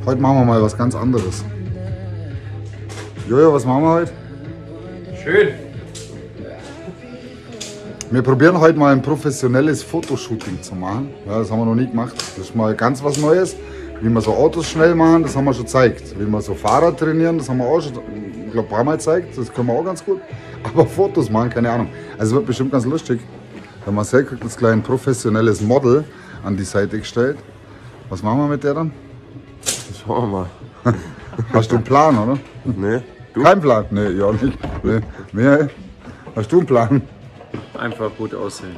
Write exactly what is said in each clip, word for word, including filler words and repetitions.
Heute machen wir mal was ganz anderes. Jojo, was machen wir heute? Schön. Wir probieren heute mal ein professionelles Fotoshooting zu machen. Ja, das haben wir noch nie gemacht. Das ist mal ganz was Neues. Wie wir so Autos schnell machen, das haben wir schon gezeigt. Wie wir so Fahrer trainieren, das haben wir auch schon, ich glaube, ein paar Mal gezeigt. Das können wir auch ganz gut. Aber Fotos machen, keine Ahnung. Also es wird bestimmt ganz lustig. Der Marcel kriegt jetzt gleich ein professionelles Model an die Seite gestellt. Was machen wir mit der dann? Schauen wir mal. Hast du einen Plan, oder? Nee. Du? Kein Plan? Nee, ja nicht. Nee. Mehr. Hast du einen Plan? Einfach gut aussehen.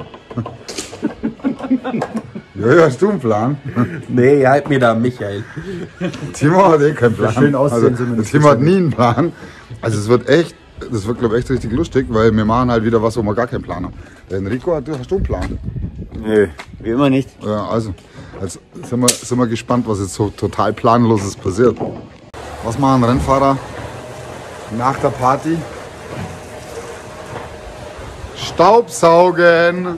Ja, ja, hast du einen Plan? Nee, halt mir da Michael. Timo hat eh keinen Plan. Schön aussehen Also, zumindest. Timo hat nie einen Plan. Also es wird echt, das wird glaube ich echt richtig lustig, weil wir machen halt wieder was, wo wir gar keinen Plan haben. Der Enrico, hast du einen Plan? Nö, wie immer nicht. Ja, also, jetzt sind wir, sind wir gespannt, was jetzt so total planloses passiert. Was machen Rennfahrer nach der Party? Staubsaugen!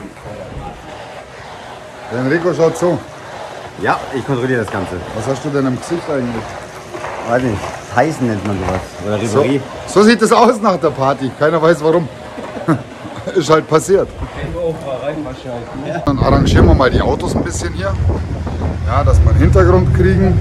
Der Enrico schaut so. Ja, ich kontrolliere das Ganze. Was hast du denn im Gesicht eigentlich? Weiß nicht, Heißen nennt man sowas. Oder So, Ribery. so sieht es aus nach der Party. Keiner weiß warum. Ist halt passiert. Dann arrangieren wir mal die Autos ein bisschen hier. Ja, dass wir einen Hintergrund kriegen.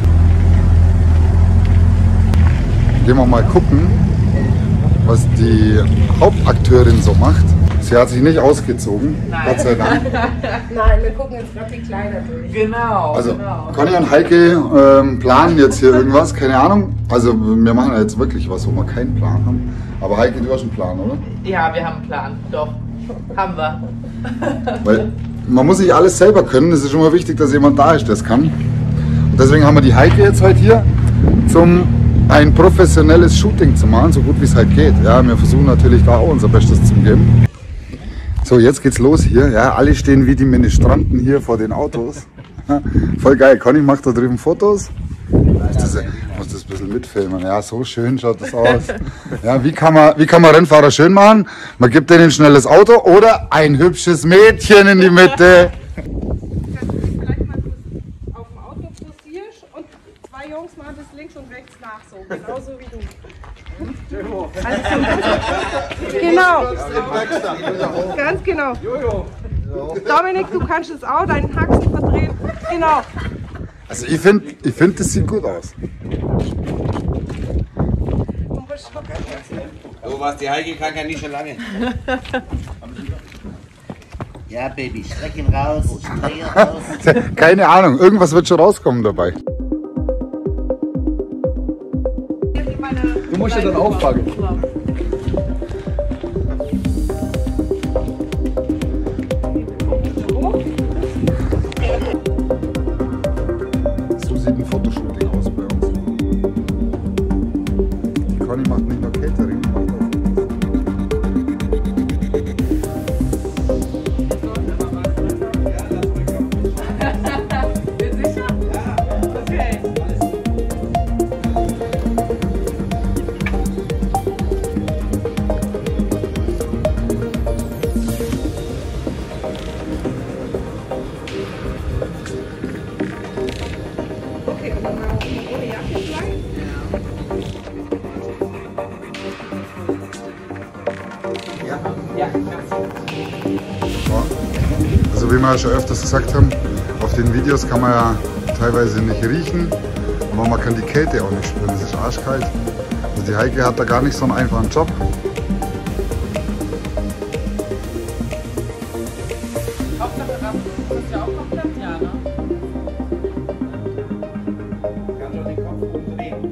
Gehen wir mal gucken, was die Hauptakteurin so macht. Sie hat sich nicht ausgezogen, Nein. Gott sei Dank. Nein, wir gucken jetzt gerade die Kleider durch. Genau. Also genau. Conny und Heike ähm, planen jetzt hier irgendwas, keine Ahnung. Also wir machen ja jetzt wirklich was, wo wir keinen Plan haben. Aber Heike, du hast einen Plan, oder? Ja, wir haben einen Plan. Doch. Haben wir. Weil man muss nicht alles selber können. Es ist immer wichtig, dass jemand da ist, der es kann. Und deswegen haben wir die Heike jetzt heute hier, zum ein professionelles Shooting zu machen, so gut wie es halt geht. Ja, wir versuchen natürlich da auch unser Bestes zu geben. So, jetzt geht's los hier. Ja, alle stehen wie die Ministranten hier vor den Autos. Voll geil. Conny macht da drüben Fotos. Ich muss das, ich muss das ein bisschen mitfilmen. Ja, so schön schaut das aus. Ja, wie kann man, wie kann man Rennfahrer schön machen? Man gibt denen ein schnelles Auto oder ein hübsches Mädchen in die Mitte. Vielleicht mal auf dem Auto posierst und zwei Jungs machen das links und rechts nach, so genauso wie du. Also so genau. Ganz genau. Dominik, du kannst es auch, deinen Haxen verdrehen. Genau. Also ich finde, ich find, das sieht gut aus. So was, die Heike kann ja nicht schon lange. Ja, Baby, streck ihn raus, streck ihn raus. Keine Ahnung, irgendwas wird schon rauskommen dabei. Du musst ja dann aufpacken. So sieht ein Fotoshooting aus bei uns. Die Conny macht nicht nur Catering, die macht auch Sicher? Okay. Okay, und dann machen wir ohne Jacke vielleicht. Ja, Also wie wir ja schon öfters gesagt haben, auf den Videos kann man ja teilweise nicht riechen, aber man kann die Kälte auch nicht spüren, es ist arschkalt. Also die Heike hat da gar nicht so einen einfachen Job. Hauptsache Rappen. Das ist ja auch komplett, ja, ne? Kannst du den Kopf umdrehen.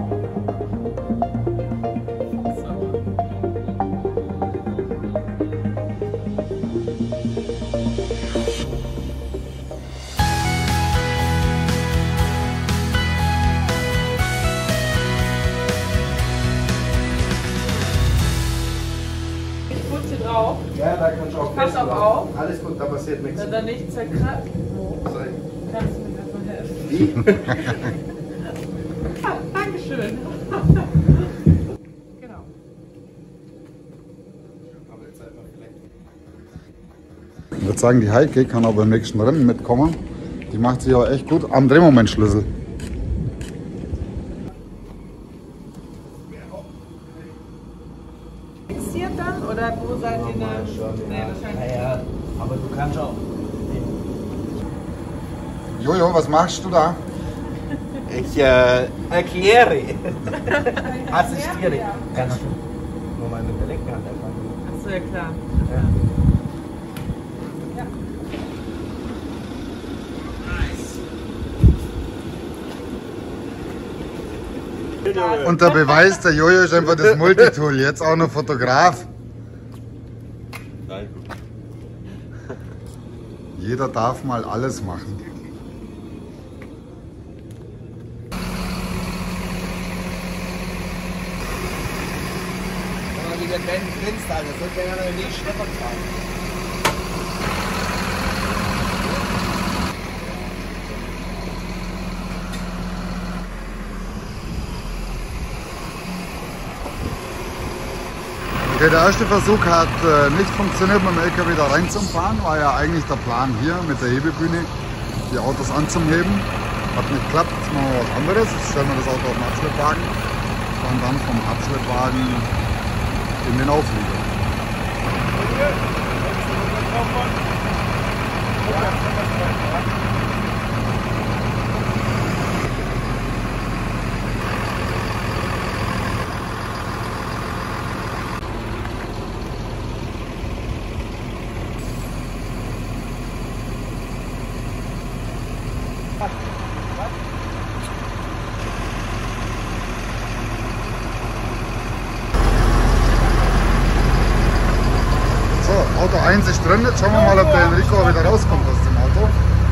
Ich putze drauf. Ja, da kannst du auch Pass auf auf. Alles gut, da passiert nichts. Wenn da nicht zerkratzt. Kannst du mir das mal helfen? Wie? Ah, Dankeschön. Genau. Ich würde sagen, die Heike kann auch beim nächsten Rennen mitkommen. Die macht sich aber echt gut am Drehmomentschlüssel. kannst auch. Jojo, was machst du da? Ich äh, erkläre. Assistiere. Kannst du nur mal mit der linken Hand einfach. Achso, ja klar. Ja. Und der Beweis, der Jojo ist einfach das Multitool, jetzt auch noch Fotograf. Jeder darf mal alles machen. Wenn man die Wände grinst, Alter, das wird ja nicht Schlepper tragen. Okay, der erste Versuch hat äh, nicht funktioniert, mit dem L K W da reinzufahren. War ja eigentlich der Plan hier mit der Hebebühne, die Autos anzuheben. Hat nicht geklappt, jetzt machen wir was anderes. Jetzt stellen wir das Auto auf den Abschleppwagen, fahren dann vom Abschleppwagen in den Auflieger. Auto eins ist drin, jetzt schauen wir mal, ob der Enrico wieder rauskommt aus dem Auto.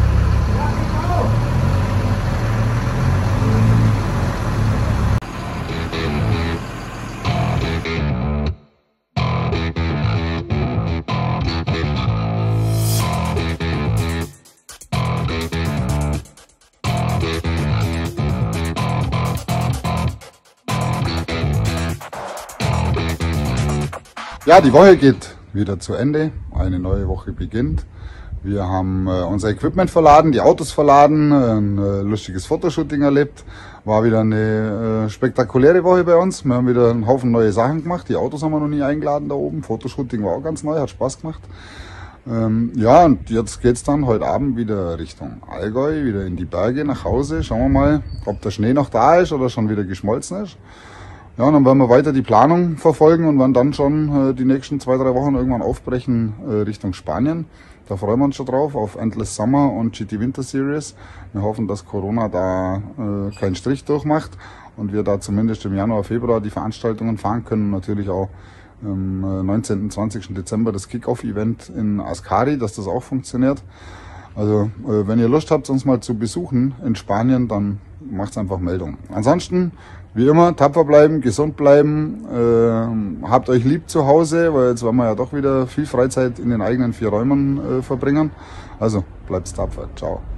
Ja, die Woche geht wieder zu Ende. Eine neue Woche beginnt. Wir haben äh, unser Equipment verladen, die Autos verladen, ein äh, lustiges Fotoshooting erlebt. War wieder eine äh, spektakuläre Woche bei uns. Wir haben wieder einen Haufen neue Sachen gemacht. Die Autos haben wir noch nie eingeladen da oben. Fotoshooting war auch ganz neu, hat Spaß gemacht. Ähm, ja, und jetzt geht's dann heute Abend wieder Richtung Allgäu, wieder in die Berge nach Hause. Schauen wir mal, ob der Schnee noch da ist oder schon wieder geschmolzen ist. Ja, und dann werden wir weiter die Planung verfolgen und werden dann schon äh, die nächsten zwei, drei Wochen irgendwann aufbrechen äh, Richtung Spanien. Da freuen wir uns schon drauf, auf Endless Summer und G T Winter Series. Wir hoffen, dass Corona da äh, keinen Strich durchmacht und wir da zumindest im Januar, Februar die Veranstaltungen fahren können. Natürlich auch am äh, neunzehnten, zwanzigsten Dezember das Kick-Off-Event in Ascari, dass das auch funktioniert. Also äh, wenn ihr Lust habt, uns mal zu besuchen in Spanien, dann macht's einfach Meldung. Ansonsten, wie immer, tapfer bleiben, gesund bleiben, äh, habt euch lieb zu Hause, weil jetzt werden wir ja doch wieder viel Freizeit in den eigenen vier Räumen äh, verbringen. Also bleibt tapfer. Ciao.